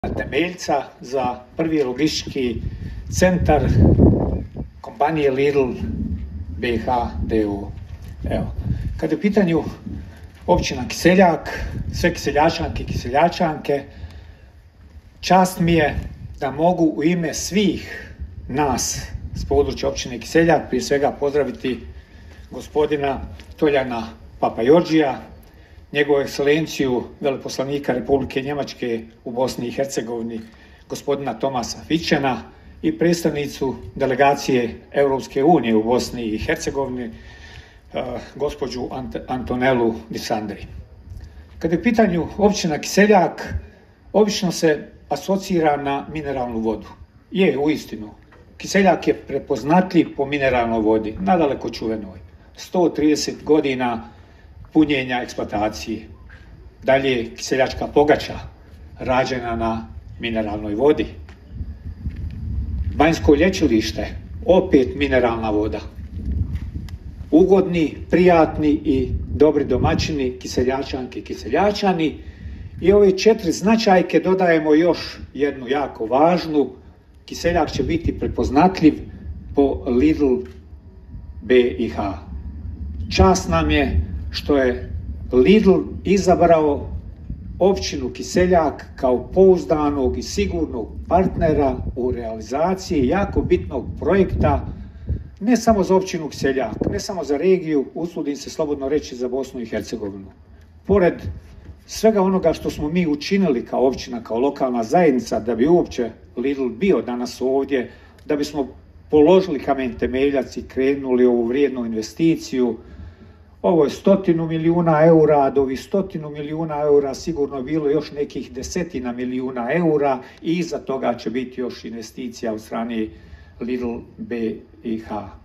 temeljca za prvi logistički centar kompanije Lidl BiH d.o.o. Evo, kad je u pitanju općina Kiseljak, sve kiseljačanke i kiseljačanke, čast mi je da mogu u ime svih nas s područja općine Kiseljak prije svega pozdraviti gospodina Toljana Papajordžija, njegovu ekscelenciju veleposlanika Republike Njemačke u Bosni i Hercegovini, gospodina Tomasa Fičena, i predstavnicu delegacije Europske unije u Bosni i Hercegovini, gospođu Antonelu Disandri. Kad je u pitanju općina Kiseljak, obično se asocira na mineralnu vodu. Je, uistinu, Kiseljak je prepoznatljiv po mineralnoj vodi, nadaleko čuvenoj. 130 godina punjenja eksploatacije. Dalje, kiseljačka pogača, rađena na mineralnoj vodi. Banjsko lječilište, opet mineralna voda. Ugodni, prijatni i dobri domaćini, kiseljačanke i kiseljačani. I ove 4 značajke dodajemo još jednu jako važnu. Kiseljak će biti prepoznatljiv po Lidl BiH. Čast nam je što je Lidl izabrao općinu Kiseljak kao pouzdanog i sigurnog partnera u realizaciji jako bitnog projekta, ne samo za općinu Kiseljak, ne samo za regiju, usudim se slobodno reći za Bosnu i Hercegovinu. Pored svega onoga što smo mi učinili kao općina, kao lokalna zajednica, da bi uopće Lidl bio danas ovdje, da bismo položili kamen temeljac i krenuli ovu vrijednu investiciju, ovo je 100 milijuna eura, a do ovih 100 milijuna eura sigurno je bilo još nekih 10 milijuna eura i iza toga će biti još investicija od strane Lidl BiH.